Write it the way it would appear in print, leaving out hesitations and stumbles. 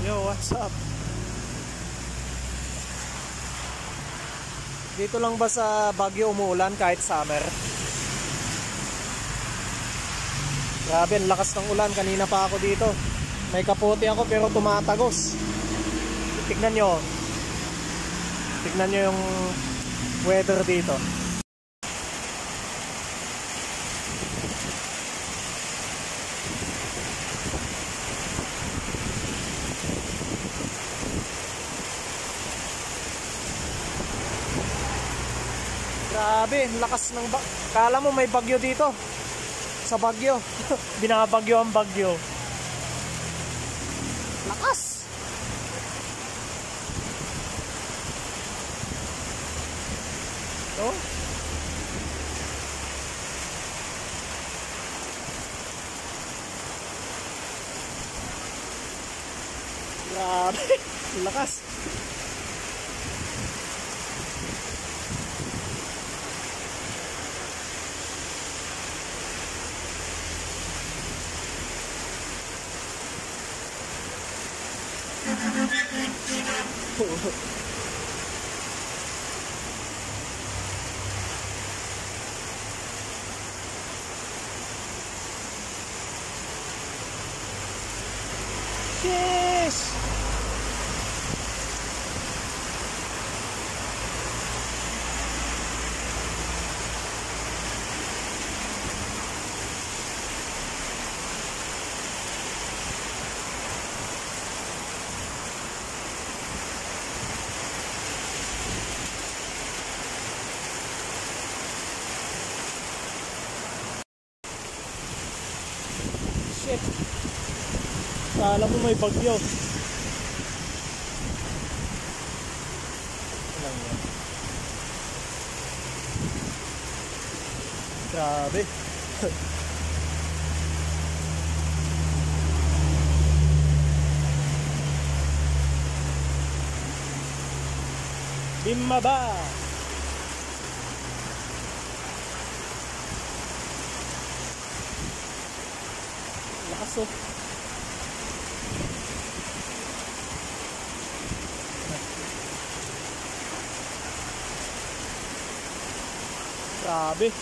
Yo, what's up? Dito lang ba sa Baguio umuulan kahit summer? Grabe, ang lakas ng ulan. Kanina pa ako dito. May kapote ako pero tumatagos. Tignan nyo. Tignan nyo yung weather dito. Grabe, lakas ng kala mo may bagyo dito. Sa Baguio. Binabagyo ang bagyo. Lakas. Oh. Grabe, lakas. Yes. Shit. Kala mo may bagyo. Lang yan. Grabe. Bimaba. Lakas oh. Grabe.